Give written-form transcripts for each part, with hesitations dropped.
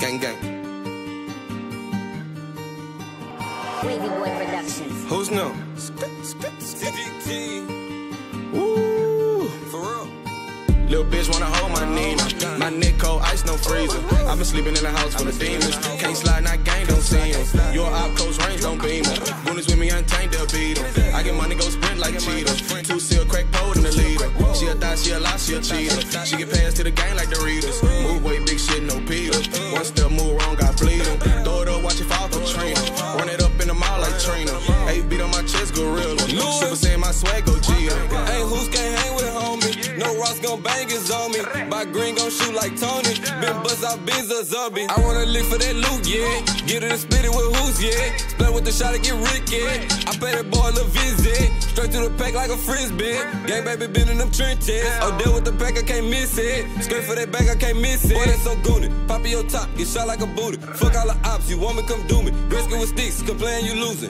Gang, gang. Wavy Boy Productions. Who's new? Woo. For real. Little bitch wanna hold my knee. My neck cold, ice, no freezer. I've been sleeping in the house full of demons. Can't slide, not gang, don't see him. Your op coach range, don't beam him. Goonies with me, untamed, they'll beat him. I get money, go sprint like Cheetah. 2 seal, crack pole in the leader. She a thot, she a lie, she a cheater. She get passed to the gang like the Readers. Move way, big shit, no Peter. One step, move wrong, got bleed him. Throw it up, watch it fall for Trina. Run it up in the mall like Trina. 8 beat on my chest, gorilla. Super Saiyan, my swag, go Gogeta. Ain't who's can't hang with homie. No Ross gon' bang his on me. By green gon' shoot like Tony. Been bust out Benz or zombie. I wanna lick for that loot, yeah. Get it and split it with who's, yeah. Split with the shot to get Rick, yeah. I pay that boy a little visit. Straight to the pack like a frisbee. Gang baby been in them trenches. Oh, deal with the pack, I can't miss it. Straight for that bag, I can't miss it. Boy, that's so goony. Pop in your top, get shot like a booty. Fuck all the ops, you want me, come do me. Risking with sticks, complain you losing.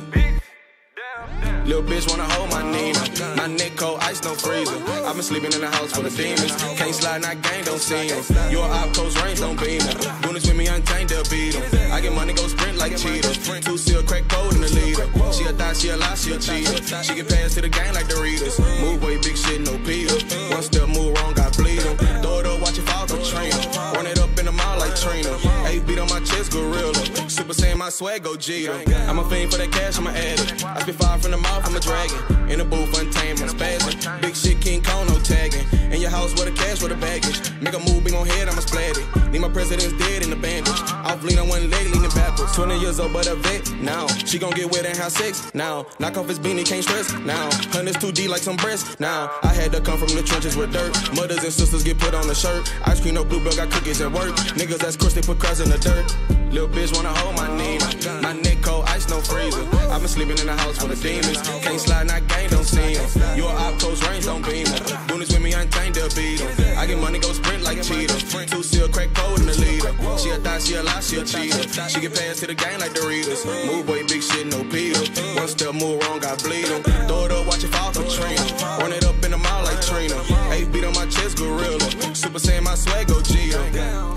Little bitch wanna hold my knee. My neck cold, ice, no freezer. I've been sleeping in the house full of demons. Can't slide, not gang, don't see him. Your op coach range, don't beam him. Goonies with me, untamed, they'll beat him. I get money, go sprint like Cheetah. 2 seal, crack pole in the leader. She a thot, she a lie, she a cheater. She get passed to the gang like the Readers. Move way, big shit, no Peter. One step, move wrong, got bleed him. Throw it up, watch it fall for Trina. Run it up in the mall like Trina. 8 beat on my chest, gorilla. Super Saiyan, my swag, go Gogeta. I'm a fiend for that cash, I'm an addict. I spit fire from the mouth, I'm a dragon. In the booth, untamed, I'm spazzing. Big shit, King Kong, no tagging. In your house with a cash, with a baggage. Make a move, big on head, I'ma splat it. Need my president's dead in the bandage. Off lean on one leg, leaning backwards. 20 years old, but a vet now. She gon' get wet and have sex now. Knock off his beanie, can't stress now. Hundreds 2D like some breasts now. I had to come from the trenches with dirt. Mothers and sisters get put on the shirt. Ice cream, no bluebell, got cookies at work. Niggas that's crusty, put crust in the dirt. Little bitch wanna hold my knee. My neck cold, ice, no freezer. I've been sleeping in the house full of demons. Can't slide, not gang, don't see him. Your op coach range, don't beam him. Goonies with me, untamed, they'll beat him. I get money, go sprint like Cheetah. 2 seal, crack pole in the leader. She a thot, she a lie, she a cheater. She get passed to the gang like the Readers. Move way, big shit, no Peter. One step, move wrong, got bleed him. Throw it up, watch it fall for Trina. Run it up in the mall like Trina. 8 beat on my chest, gorilla. Super Saiyan, my swag, go Gogeta.